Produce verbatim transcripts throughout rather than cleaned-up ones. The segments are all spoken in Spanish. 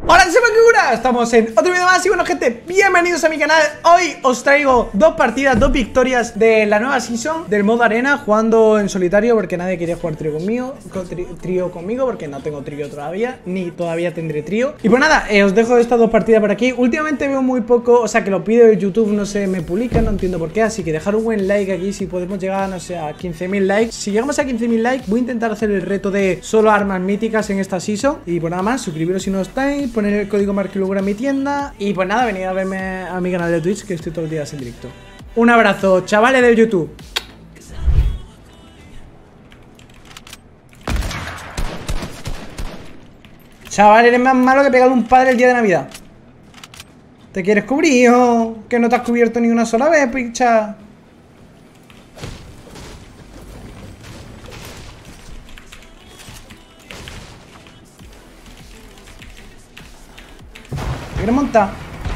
Hola, soy Makigura, estamos en otro vídeo más y bueno gente, bienvenidos a mi canal. Hoy os traigo dos partidas, dos victorias de la nueva season del modo arena, jugando en solitario porque nadie quería jugar trío conmigo, con tri trío conmigo porque no tengo trío todavía, ni todavía tendré trío. Y pues nada, eh, os dejo estas dos partidas por aquí. Últimamente veo muy poco, o sea que los vídeos de YouTube no se me publican, no entiendo por qué, así que dejar un buen like aquí si podemos llegar, no sé, a quince mil likes. Si llegamos a quince mil likes voy a intentar hacer el reto de solo armas míticas en esta season. Y pues nada más, suscribiros si no estáis, poner el código Makigura en mi tienda. Y pues nada, venid a verme a mi canal de Twitch, que estoy todos los días en directo. Un abrazo, chavales del YouTube. Chaval, eres más malo que pegarle un padre el día de Navidad. ¿Te quieres cubrir, hijo? Que no te has cubierto ni una sola vez, picha. ¿Te quieres montar?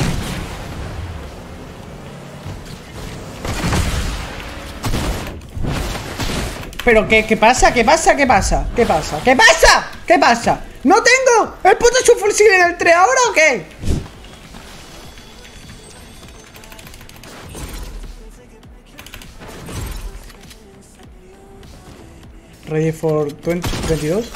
¿Pero qué, qué pasa? ¿Qué pasa? ¿Qué pasa? ¿Qué pasa? ¿Qué pasa? ¿Qué pasa? ¡No tengo! ¿El puto subfusible en el tren ahora o qué? Ready for veintidós.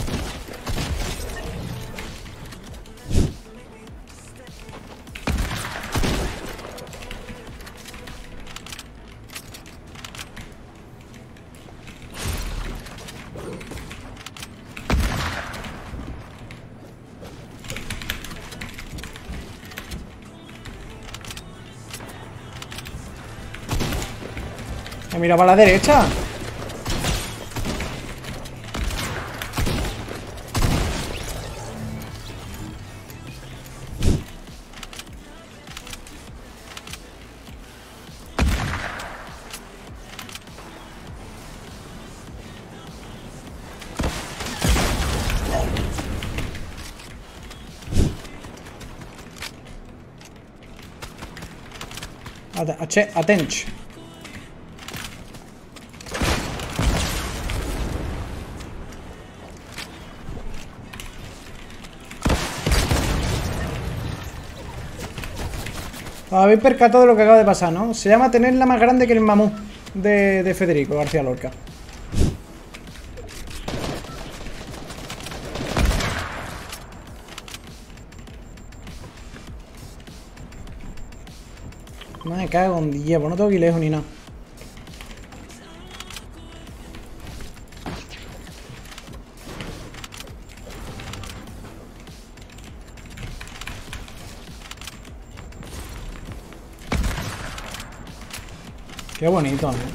Me mira para la derecha. At Atench. Habéis percatado de lo que acaba de pasar, ¿no? Se llama tenerla más grande que el mamú de, de Federico García Lorca. No me cago en día, pues no tengo que ir lejos ni nada. Qué bonito, ¿no?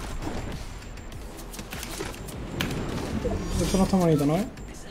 Esto no está bonito, ¿no? ¿Eh?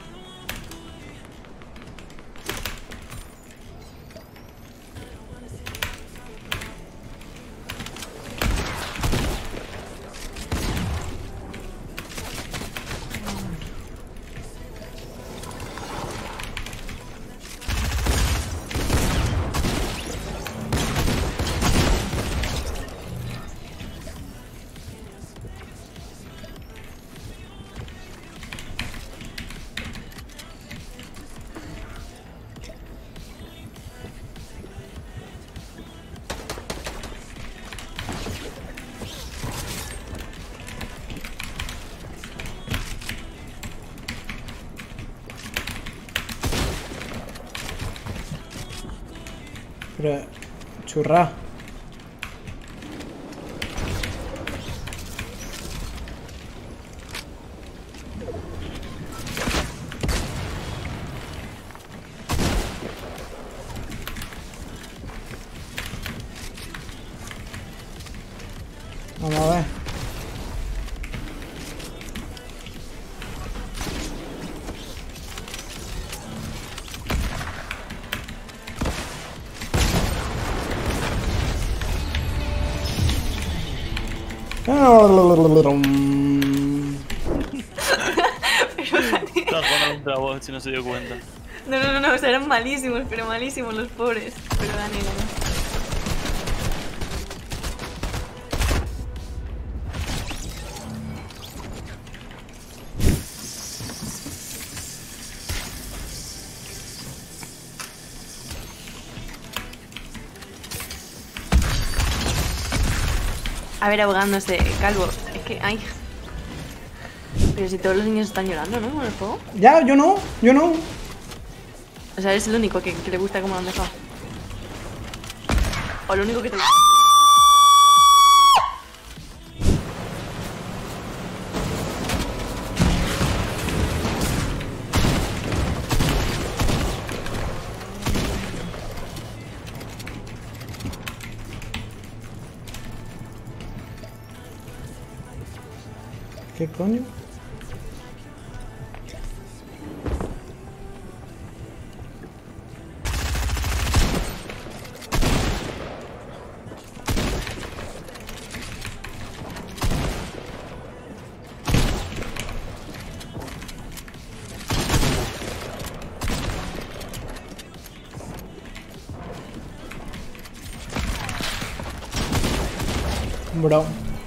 Pero, churra. Vamos a ver. Estaba jugando contra vos, si no se dio cuenta. No, no, no, no, o sea, eran malísimos, pero malísimos los pobres. Pero gané, gané. A ver, ahogándose, calvo. Es que, ay. Pero si todos los niños están llorando, ¿no? Con el juego. Ya, yo no, yo no. O sea, eres el único que, que le gusta cómo lo han dejado. O lo único que te gusta. ¿Qué coño? Bro.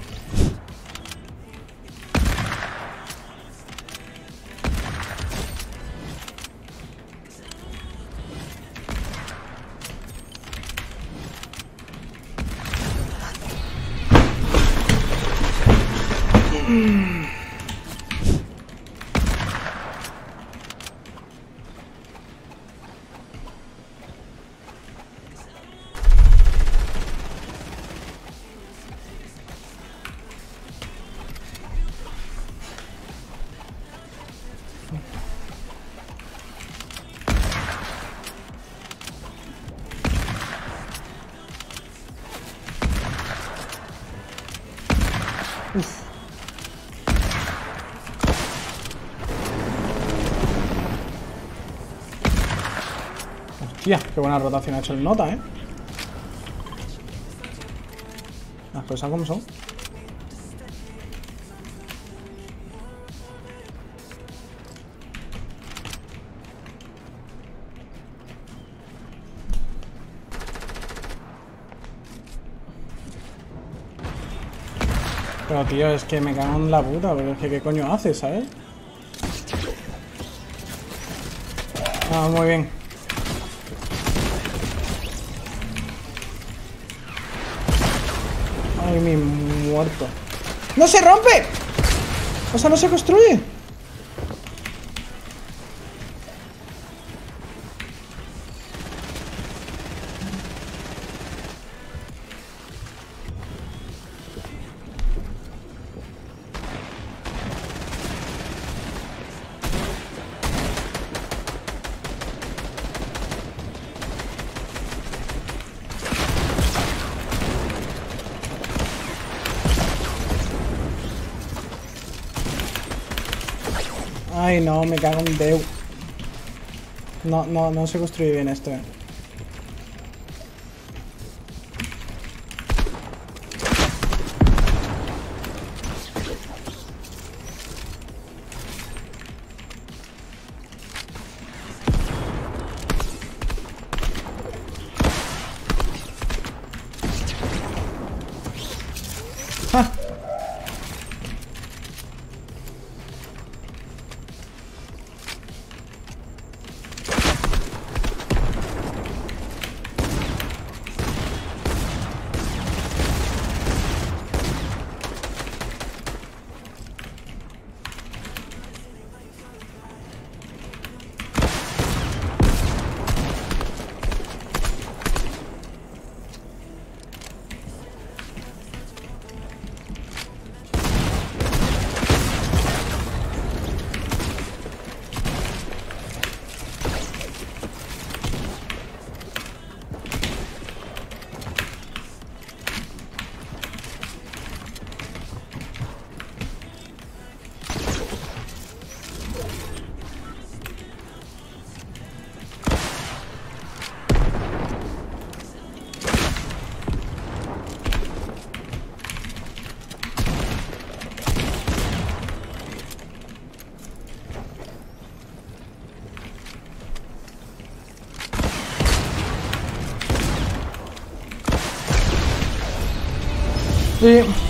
Uf. Hostia, qué buena rotación ha hecho el Nota, eh. Las cosas como son. Pero tío, es que me cago en la puta, pero es que qué coño haces, ¿sabes? Ah, muy bien. Ay, mi muerto. ¡No se rompe! O sea, no se construye. Ay, no, me cago en Deu. No, no, no se construye bien esto, eh. ¡Ah! Sí.